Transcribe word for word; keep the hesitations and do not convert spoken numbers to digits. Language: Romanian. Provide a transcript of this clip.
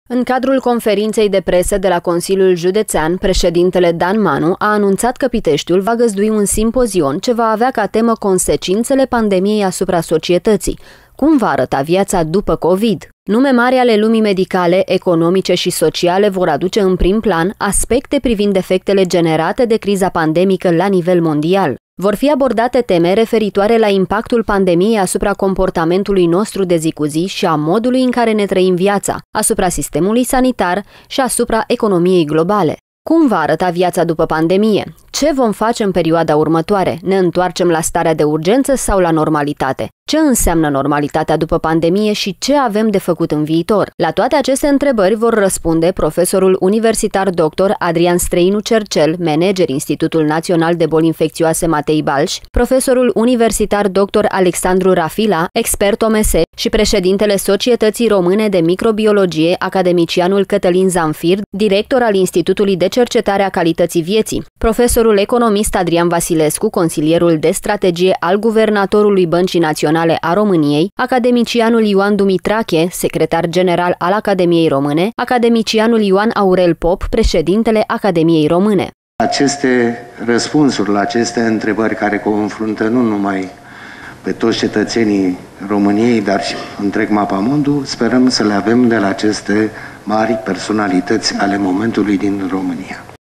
În cadrul conferinței de presă de la Consiliul Județean, președintele Dan Manu a anunțat că Piteștiul va găzdui un simpozion ce va avea ca temă consecințele pandemiei asupra societății. Cum va arăta viața după COVID? Nume mari ale lumii medicale, economice și sociale vor aduce în prim plan aspecte privind efectele generate de criza pandemică la nivel mondial. Vor fi abordate teme referitoare la impactul pandemiei asupra comportamentului nostru de zi cu zi și a modului în care ne trăim viața, asupra sistemului sanitar și asupra economiei globale. Cum va arăta viața după pandemie? Ce vom face în perioada următoare? Ne întoarcem la starea de urgență sau la normalitate? Ce înseamnă normalitatea după pandemie și ce avem de făcut în viitor? La toate aceste întrebări vor răspunde profesorul universitar doctor Adrian Străinu Cercel, manager Institutul Național de Boli Infecțioase Matei Balș, profesorul universitar doctor Alexandru Rafila, expert O M S și președintele Societății Române de Microbiologie, academicianul Cătălin Zamfir, director al Institutului de Cercetare a Calității Vieții, profesorul economist Adrian Vasilescu, consilierul de strategie al guvernatorului Băncii Naționale a României, academicianul Ioan Dumitrache, secretar general al Academiei Române, academicianul Ioan Aurel Pop, președintele Academiei Române. Aceste răspunsuri la aceste întrebări care confruntă nu numai pe toți cetățenii României, dar și întreg mapamondul, sperăm să le avem de la aceste mari personalități ale momentului din România.